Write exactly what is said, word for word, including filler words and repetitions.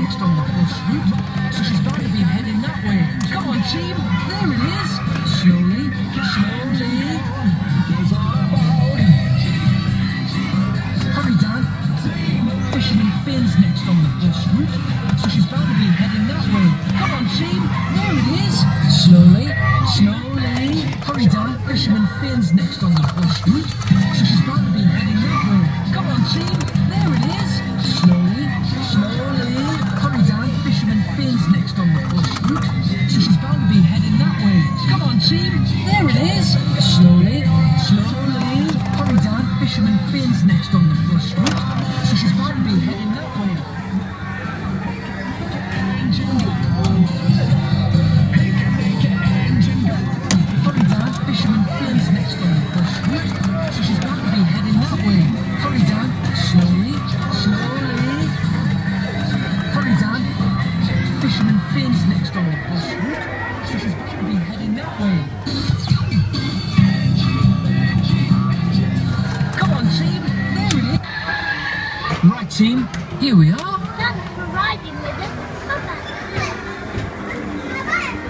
next on the bush route, so she's bound to be heading that way. Come on, team, there it is. Slowly, slowly. Hurry, Dan. Fisherman Finn's next on the bush route, so she's bound to be heading that way. Come on, team, there it is. Slowly, slowly. Hurry, Dan. Fisherman Finn's next on the bush route, so she's bound to be heading that way. Come on, team, there it is. Slowly, slowly. Hurry, Dan. Fisherman Finn's next on the bush route, so she's bound to be heading that way. Come on, team, there it is. Slowly, slowly. Hurry, Dan. Fisherman Finn's next on the bush route, so she's bound to be heading that way. Hurry, Dan. Fisherman Finn's next on the bush route, so she's bound to be heading that way. Hurry, Dan. Slowly, slowly. Hurry, Dan. Fisherman Finn's next on the bush route, so she's bound to be heading that way. Come on, team, there it is. Right, team, here we are.